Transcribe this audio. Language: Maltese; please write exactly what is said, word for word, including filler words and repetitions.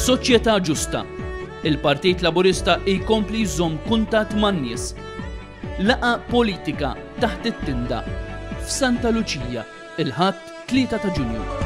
Soċjetà ġusta. Il-Partit Laburista jkompli jżomm kuntatt man-nies. Laqa politika taħt it-tinda f'Santa Luċija il-ħadd tlieta ta' Ġunju.